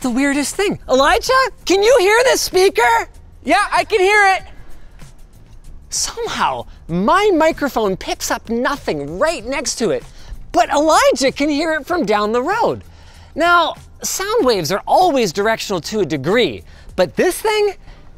the weirdest thing. Elijah, can you hear this speaker? Yeah, I can hear it. Somehow, my microphone picks up nothing right next to it, but Elijah can hear it from down the road. Now, sound waves are always directional to a degree, but this thing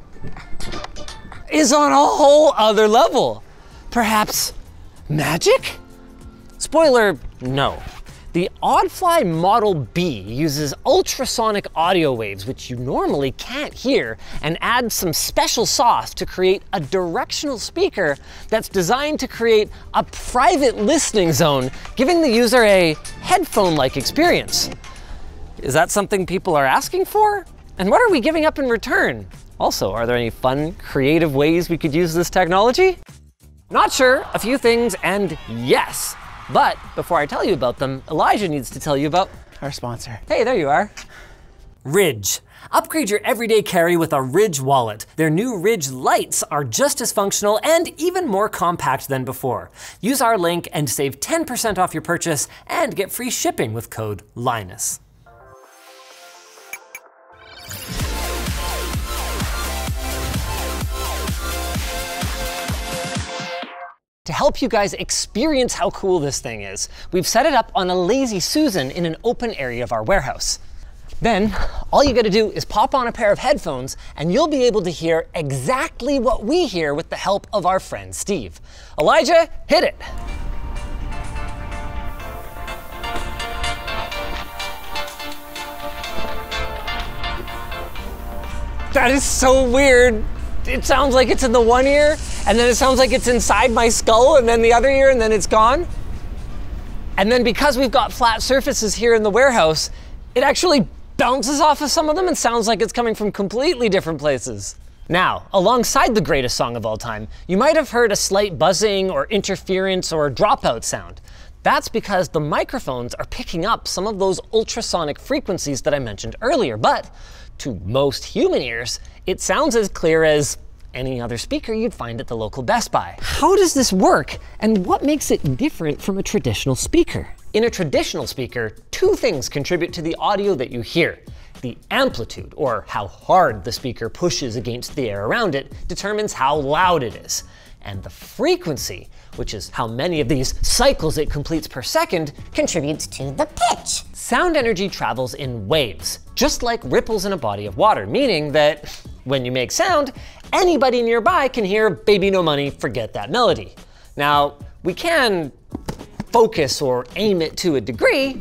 is on a whole other level. Perhaps magic? Spoiler, no. The Oddfly Model B uses ultrasonic audio waves, which you normally can't hear, and adds some special sauce to create a directional speaker that's designed to create a private listening zone, giving the user a headphone-like experience. Is that something people are asking for? And what are we giving up in return? Also, are there any fun, creative ways we could use this technology? Not sure, a few things, and yes. But before I tell you about them, Elijah needs to tell you about our sponsor. Hey, there you are. Ridge. Upgrade your everyday carry with a Ridge wallet. Their new Ridge lights are just as functional and even more compact than before. Use our link and save 10% off your purchase and get free shipping with code Linus. To help you guys experience how cool this thing is, we've set it up on a Lazy Susan in an open area of our warehouse. Then, all you gotta do is pop on a pair of headphones and you'll be able to hear exactly what we hear with the help of our friend Steve. Elijah, hit it. That is so weird. It sounds like it's in the one ear, and then it sounds like it's inside my skull, and then the other ear, and then it's gone. And then because we've got flat surfaces here in the warehouse, it actually bounces off of some of them and sounds like it's coming from completely different places. Now, alongside the greatest song of all time, you might have heard a slight buzzing or interference or dropout sound. That's because the microphones are picking up some of those ultrasonic frequencies that I mentioned earlier, but to most human ears, it sounds as clear as any other speaker you'd find at the local Best Buy. How does this work, and what makes it different from a traditional speaker? In a traditional speaker, two things contribute to the audio that you hear. The amplitude, or how hard the speaker pushes against the air around it, determines how loud it is. And the frequency, which is how many of these cycles it completes per second, contributes to the pitch. Sound energy travels in waves, just like ripples in a body of water, meaning that when you make sound, anybody nearby can hear Baby No Money, Forget That Melody. Now, we can focus or aim it to a degree,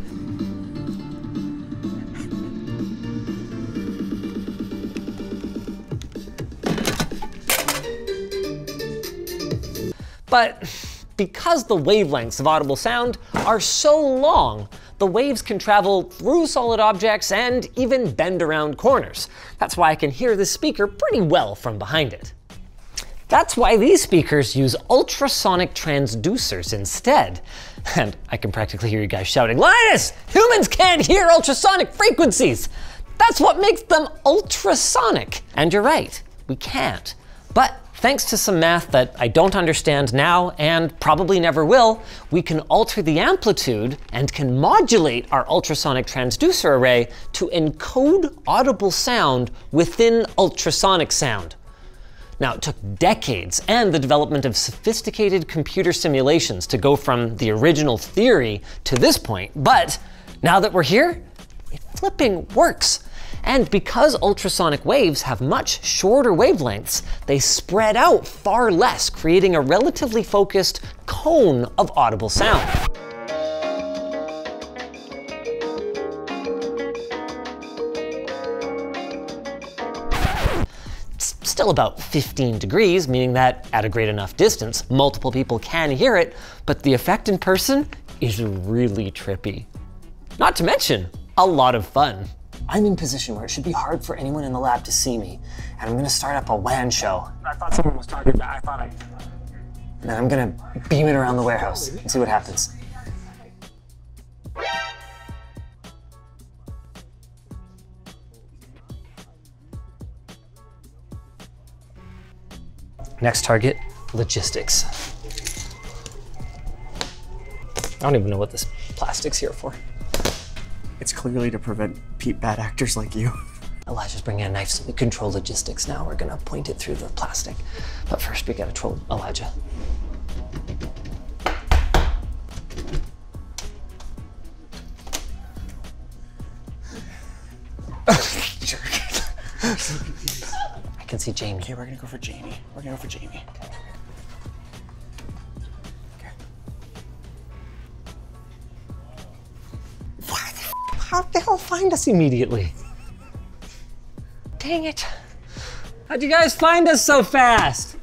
but because the wavelengths of audible sound are so long, the waves can travel through solid objects and even bend around corners. That's why I can hear this speaker pretty well from behind it. That's why these speakers use ultrasonic transducers instead. And I can practically hear you guys shouting, "Linus, humans can't hear ultrasonic frequencies!" That's what makes them ultrasonic. And you're right, we can't. But thanks to some math that I don't understand now and probably never will, we can alter the amplitude and can modulate our ultrasonic transducer array to encode audible sound within ultrasonic sound. Now, it took decades and the development of sophisticated computer simulations to go from the original theory to this point, but now that we're here, it flipping works. And because ultrasonic waves have much shorter wavelengths, they spread out far less, creating a relatively focused cone of audible sound. It's still about 15 degrees, meaning that at a great enough distance, multiple people can hear it, but the effect in person is really trippy. Not to mention, a lot of fun. I'm in position where it should be hard for anyone in the lab to see me, and I'm gonna start up a WAN show. I thought someone was talking about it. And then I'm gonna beam it around the warehouse and see what happens. Next target, logistics. I don't even know what this plastic's here for. It's clearly to prevent bad actors like you. Elijah's bringing a knife so we control logistics now. We're gonna point it through the plastic. But first we gotta troll Elijah. Jerk. I can see Jamie. Okay, we're gonna go for Jamie. We're gonna go for Jamie. Okay. How'd they all find us immediately? Dang it. How'd you guys find us so fast?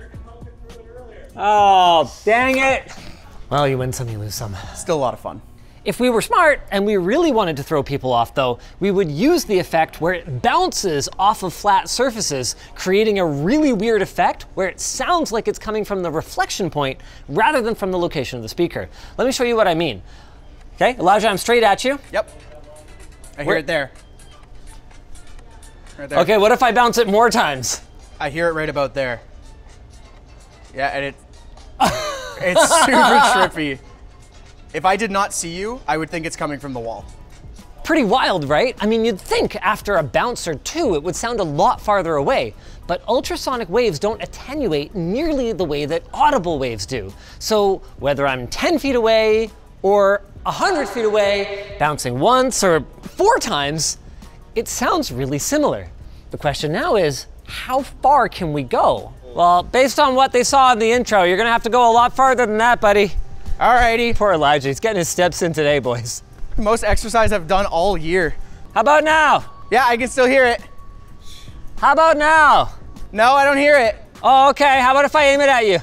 Oh, dang it. Well, you win some, you lose some. Still a lot of fun. If we were smart and we really wanted to throw people off though, we would use the effect where it bounces off of flat surfaces, creating a really weird effect where it sounds like it's coming from the reflection point rather than from the location of the speaker. Let me show you what I mean. Okay, Elijah, I'm straight at you. Yep. I hear it there. Right there. Okay, what if I bounce it more times? I hear it right about there. Yeah, and it's super trippy. If I did not see you, I would think it's coming from the wall. Pretty wild, right? I mean, you'd think after a bounce or two, it would sound a lot farther away, but ultrasonic waves don't attenuate nearly the way that audible waves do. So whether I'm 10 feet away or 100 feet away, bouncing once or 4 times, it sounds really similar. The question now is, how far can we go? Well, based on what they saw in the intro, you're gonna have to go a lot farther than that, buddy. Alrighty. Poor Elijah, he's getting his steps in today, boys. Most exercise I've done all year. How about now? Yeah, I can still hear it. How about now? No, I don't hear it. Oh, okay, how about if I aim it at you?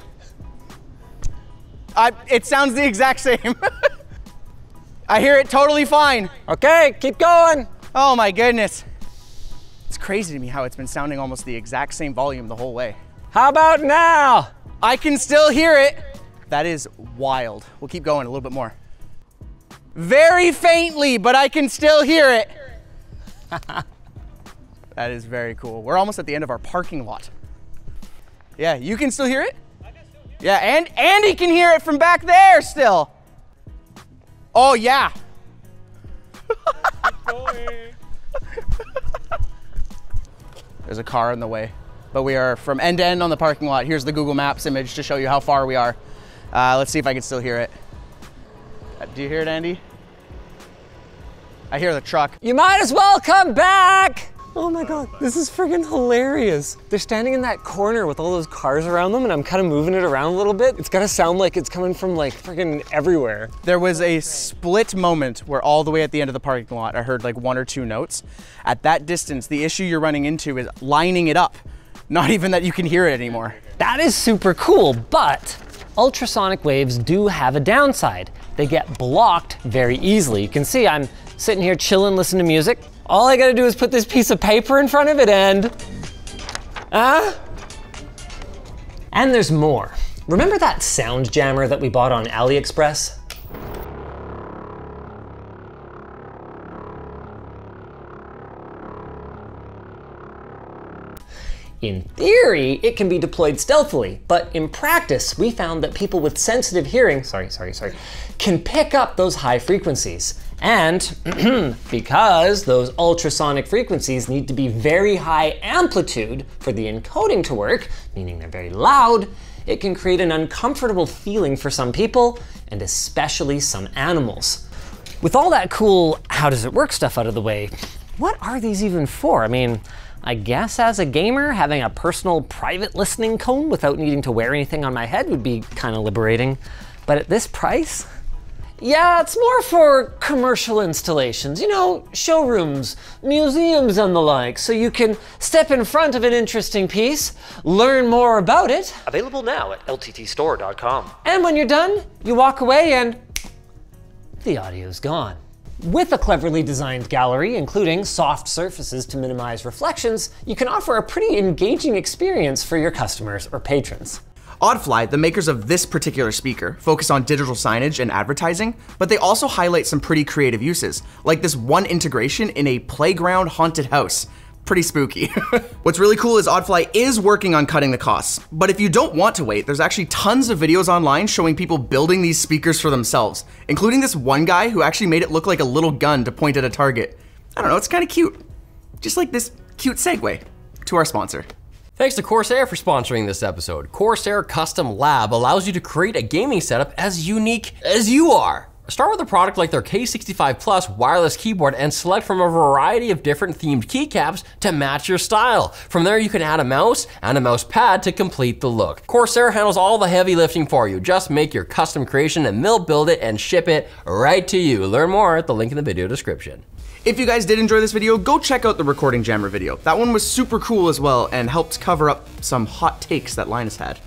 It sounds the exact same. I hear it totally fine. Okay, keep going. Oh my goodness. It's crazy to me how it's been sounding almost the exact same volume the whole way. How about now? I can still hear it. That is wild. We'll keep going a little bit more. Very faintly, but I can still hear it. That is very cool. We're almost at the end of our parking lot. Yeah, you can still hear it? I can still hear it. Yeah, and Andy can hear it from back there still. Oh yeah. Keep going. There's a car in the way, but we are from end to end on the parking lot. Here's the Google Maps image to show you how far we are. Let's see if I can still hear it. Do you hear it, Andy? I hear the truck. You might as well come back. Oh my God, this is friggin' hilarious. They're standing in that corner with all those cars around them and I'm kind of moving it around a little bit. It's gotta sound like it's coming from like friggin' everywhere. There was a split moment where all the way at the end of the parking lot, I heard like 1 or 2 notes. At that distance, the issue you're running into is lining it up. Not even that you can hear it anymore. That is super cool, but ultrasonic waves do have a downside. They get blocked very easily. You can see I'm sitting here chilling, listening to music. All I gotta do is put this piece of paper in front of it and there's more. Remember that sound jammer that we bought on AliExpress? In theory, it can be deployed stealthily, but in practice, we found that people with sensitive hearing, can pick up those high frequencies. And because those ultrasonic frequencies need to be very high amplitude for the encoding to work, meaning they're very loud, it can create an uncomfortable feeling for some people, and especially some animals. With all that cool how does it work stuff out of the way, what are these even for? I mean, I guess as a gamer, having a personal private listening cone without needing to wear anything on my head would be kind of liberating. But at this price? Yeah, it's more for commercial installations, you know, showrooms, museums and the like, so you can step in front of an interesting piece, learn more about it. Available now at lttstore.com. And when you're done, you walk away and the audio's gone. With a cleverly designed gallery, including soft surfaces to minimize reflections, you can offer a pretty engaging experience for your customers or patrons. Oddfly, the makers of this particular speaker, focus on digital signage and advertising, but they also highlight some pretty creative uses, like this one integration in a playground haunted house. pretty spooky. What's really cool is Oddfly is working on cutting the costs, but if you don't want to wait, there's actually tons of videos online showing people building these speakers for themselves, including this one guy who actually made it look like a little gun to point at a target. I don't know, it's kind of cute. Just like this cute segue to our sponsor. Thanks to Corsair for sponsoring this episode. Corsair Custom Lab allows you to create a gaming setup as unique as you are. Start with a product like their K65 Plus wireless keyboard and select from a variety of different themed keycaps to match your style. From there, you can add a mouse and a mouse pad to complete the look. Corsair handles all the heavy lifting for you. Just make your custom creation and they'll build it and ship it right to you. Learn more at the link in the video description. If you guys did enjoy this video, go check out the recording jammer video. That one was super cool as well and helped cover up some hot takes that Linus had.